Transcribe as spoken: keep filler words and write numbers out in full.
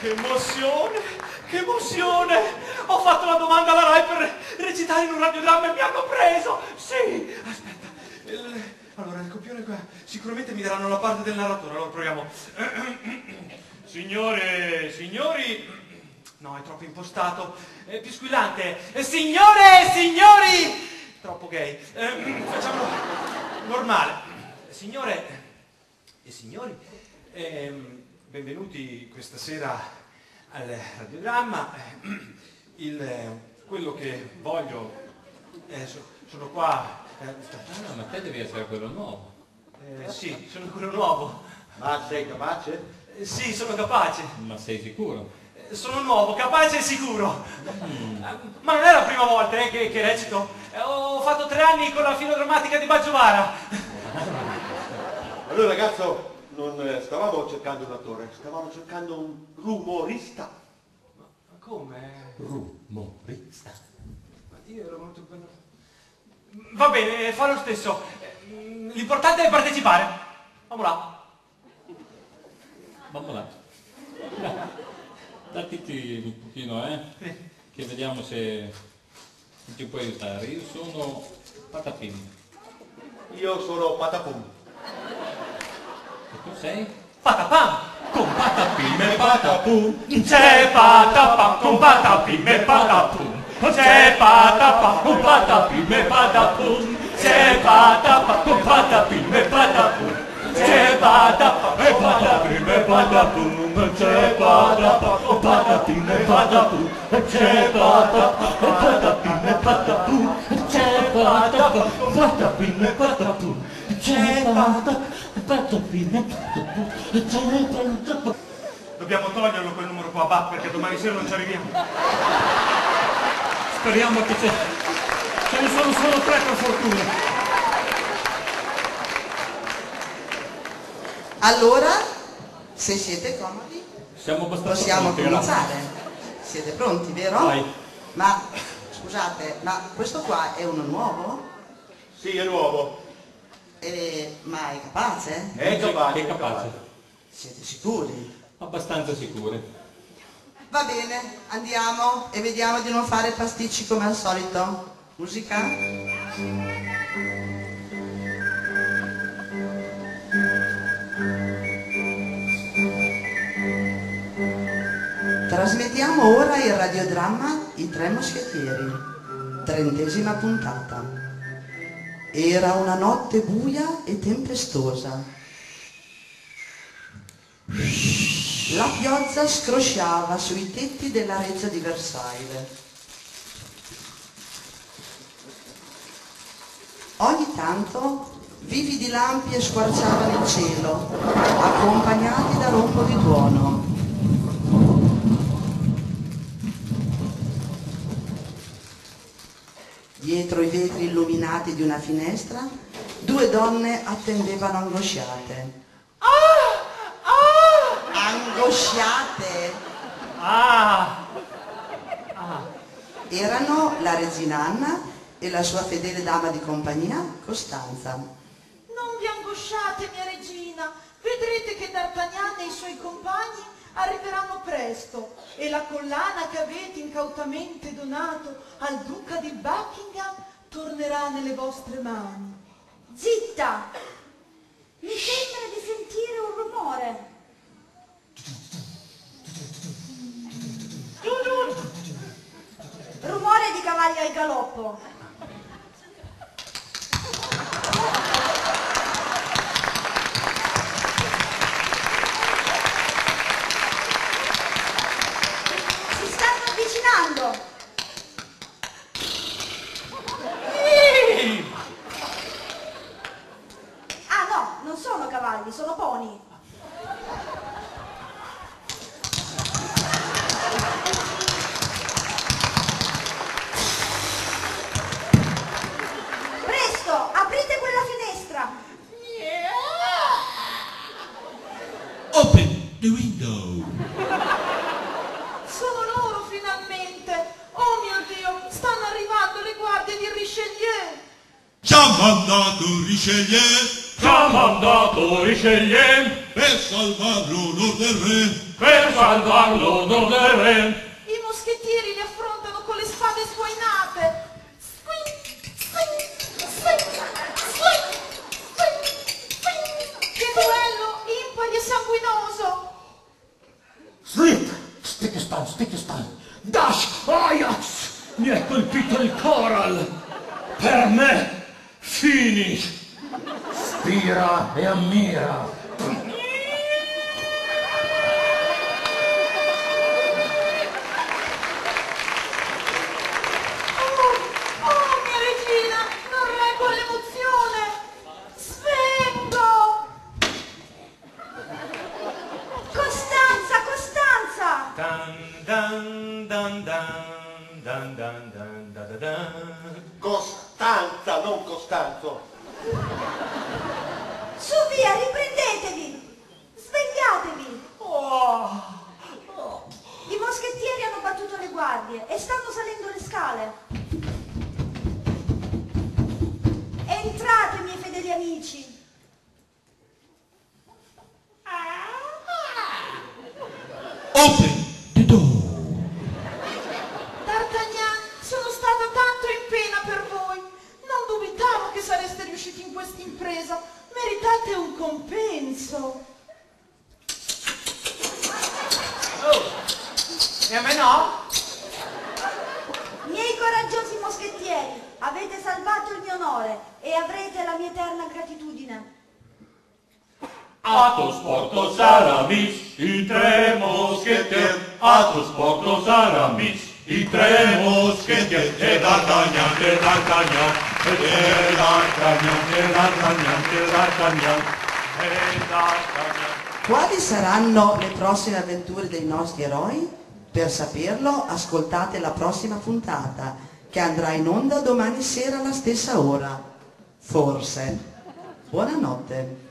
Che emozione, che emozione! Ho fatto la domanda alla Rai per recitare in un radiodramma e mi hanno preso! Sì! Aspetta, il... allora il copione qua, sicuramente mi daranno la parte del narratore, allora proviamo. Signore, signori... no, è troppo impostato, è più squillante. Eh, signore, signori... troppo gay. Eh, facciamolo normale. Signore e signori, ehm, benvenuti questa sera al radiodramma. Il, quello che voglio, eh, so, sono qua. Eh, ah, ma te devi essere quello nuovo. Eh, sì, sono quello nuovo. Ma sei capace? Eh, sì, sono capace. Ma sei sicuro? Eh, sono nuovo, capace e sicuro. Mm. Eh, ma non è la prima volta eh, che, che recito. Eh, ho fatto tre anni con la filodrammatica di Baggiovara. Allora ragazzo, non stavamo cercando un attore, stavamo cercando un rumorista. Ma, ma come? Rumorista? Ma io ero molto bello. Va bene, fa lo stesso. L'importante è partecipare. Vamo là. Vamo là. Datiti un pochino, eh? Sì. Che vediamo se ti puoi aiutare. Io sono Patapim. Io sono Patapum. E tu sei? Patapam con Patapim e Patapum. C'è Patapam con Patapim e Patapum. C'è Patapam con Patapim e Patapum. C'è Patapam con Patapim e Patapum. C'è Patapam e Patapim e Patapum. C'è Patapam con Patapim e Patapum. C'è Patapam con Patapim e Patapum. C'è Patapam con Patapim e Patapum. C'è Patapam. Dobbiamo toglierlo quel numero qua, va, perché domani sera non ci arriviamo. Speriamo che ce, ce ne sono solo tre per fortuna. Allora, se siete comodi, Siamo abbastanza possiamo pronti, cominciare. Siete pronti, vero? Vai. Ma, scusate, ma questo qua è uno nuovo? Sì, è nuovo. Eh, ma è capace? È capace. Che è capace? Siete sicuri? Abbastanza sicuri. Va bene, andiamo e vediamo di non fare pasticci come al solito. Musica? Trasmettiamo ora il radiodramma I Tre Moschettieri, trentesima puntata. Era una notte buia e tempestosa. La pioggia scrosciava sui tetti della reggia di Versailles. Ogni tanto vividi lampi squarciavano il cielo, accompagnati da rombo di tuono. Dietro i vetri illuminati di una finestra, due donne attendevano angosciate. Ah! Ah! Angosciate! Ah! Ah! Erano la regina Anna e la sua fedele dama di compagnia, Costanza. Non vi angosciate, mia regina, vedrete che D'Artagnan e i suoi compagni arriveranno presto e la collana che avete incautamente donato al duca di Buckingham tornerà nelle vostre mani. Zitta! Mi sembra di sentire un rumore. Rumore di cavalli al galoppo. Si stanno avvicinando. Ah no, non sono cavalli, sono pony. Presto, aprite quella finestra. Open the window. Sono loro finalmente. Oh mio Dio, stanno arrivando le guardie di Richelieu. Ci ha mandato Richelieu Tramandato Richelieu, per salvar l'onor del re. per salvar l'onor del re. I moschettieri li affrontano con le spade sguainate. Swing, swing, swing, swing, swing, swing. Che duello impari e sanguinoso! Slit, Stickestan, Stickestan, Dash, Ajax, mi hai colpito il coral. Per me, finish. Spira e ammira. Oh, oh, mia regina, non reggo l'emozione. Svengo! Costanza, Costanza! Dan dan dan dan dan dan dan dan dan. Costanza, non Costanzo. Su via, riprendetevi! Svegliatevi! I moschettieri hanno battuto le guardie e stanno salendo le scale. Entrate, miei fedeli amici! Open the door. D'Artagnan, sono stata tanto in pena per voi. Non dubitavo che sareste riusciti in questa impresa. Meritate un compenso. E a me no? Miei coraggiosi moschettieri, avete salvato il mio onore e avrete la mia eterna gratitudine. Athos, Porthos, Aramis, i tre moschettieri. Athos, Porthos, Aramis, i tre moschettieri. E D'Artagnan, e D'Artagnan, e D'Artagnan, e D'Artagnan, e D'Artagnan, e D'Artagnan. Quali saranno le prossime avventure dei nostri eroi? Per saperlo, ascoltate la prossima puntata, che andrà in onda domani sera alla stessa ora. Forse. Buonanotte.